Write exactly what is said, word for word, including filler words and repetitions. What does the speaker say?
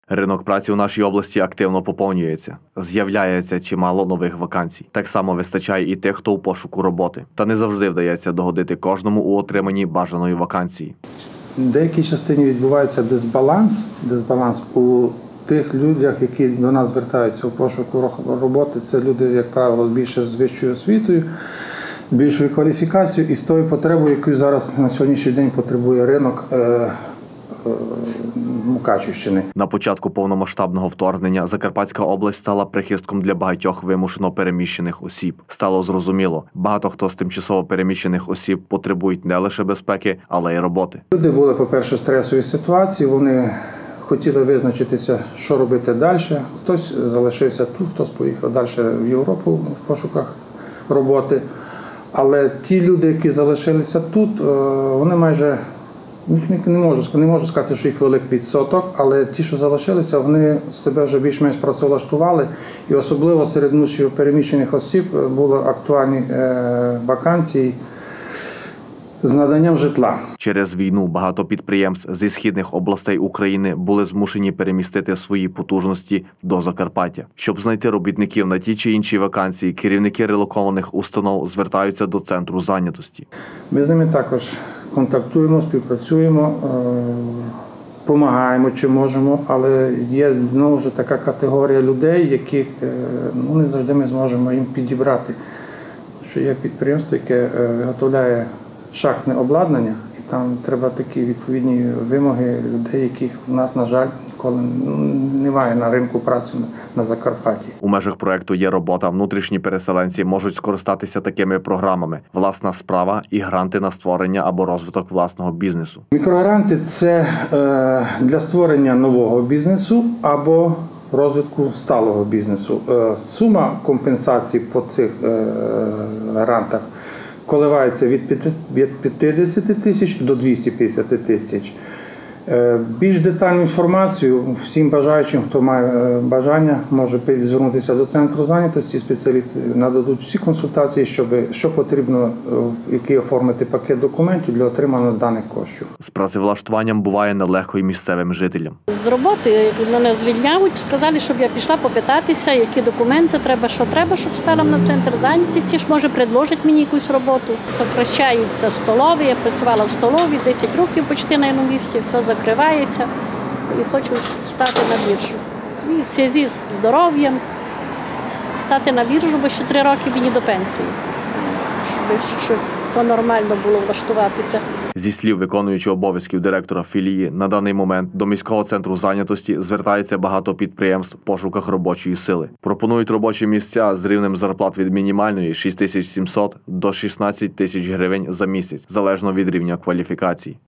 Ринок праці у нашій області активно поповнюється. З'являється чимало нових вакансій. Так само вистачає і тих, хто у пошуку роботи. Та не завжди вдається догодити кожному у отриманні бажаної вакансії. В деякій частині відбувається дисбаланс, дисбаланс у тих людях, які до нас звертаються у пошуку роботи. Це люди, як правило, більше з вищою освітою, більшою кваліфікацією і з тою потребою, яку зараз на сьогоднішній день потребує ринок Мукачівщини. На початку повномасштабного вторгнення Закарпатська область стала прихистком для багатьох вимушено переміщених осіб. Стало зрозуміло, багато хто з тимчасово переміщених осіб потребують не лише безпеки, але й роботи. Люди були, по-перше, в стресовій ситуації, вони хотіли визначитися, що робити далі. Хтось залишився тут, хтось поїхав далі в Європу в пошуках роботи. Але ті люди, які залишилися тут, вони майже Їх не можу, не можу сказати, що їх великий відсоток, але ті, що залишилися, вони себе вже більш-менш працевлаштували. І особливо серед внутрішньопереміщених осіб були актуальні вакансії з наданням житла. Через війну багато підприємств зі східних областей України були змушені перемістити свої потужності до Закарпаття. Щоб знайти робітників на ті чи інші вакансії, керівники релокованих установ звертаються до центру зайнятості. Ми з ними також контактуємо, співпрацюємо, допомагаємо, чи можемо, але є знову ж така категорія людей, яких ну, не завжди ми зможемо їм підібрати. Що є підприємство, яке виготовляє шахтне обладнання, і там треба такі відповідні вимоги людей, яких у нас, на жаль, ніколи немає на ринку праці на Закарпатті. У межах проєкту «Є робота» внутрішні переселенці можуть скористатися такими програмами «Власна справа» і гранти на створення або розвиток власного бізнесу. Мікрогранти – це для створення нового бізнесу або розвитку сталого бізнесу. Сума компенсації по цих грантах коливається від п'ятдесят тисяч до двохсот п'ятдесят тисяч. Більш детальну інформацію всім бажаючим, хто має бажання, може звернутися до центру зайнятості. Спеціалісти нададуть всі консультації, щоб, що потрібно, який оформити пакет документів для отримання даних коштів. З працевлаштуванням буває нелегко і місцевим жителям. З роботи мене звільняють, сказали, щоб я пішла попитатися, які документи треба, що треба, щоб стала на центр зайнятості, може предложить мені якусь роботу. Сокращаються столові, я працювала в столові десять років почти на одному місці, все закривається і хочу стати на біржу. І в зв'язку з здоров'ям стати на біржу, бо ще три роки мені до пенсії, щоб щось все нормально було влаштуватися. Зі слів виконуючого обов'язків директора філії, на даний момент до міського центру зайнятості звертається багато підприємств в пошуках робочої сили. Пропонують робочі місця з рівнем зарплат від мінімальної шість тисяч сімсот до шістнадцять тисяч гривень за місяць, залежно від рівня кваліфікації.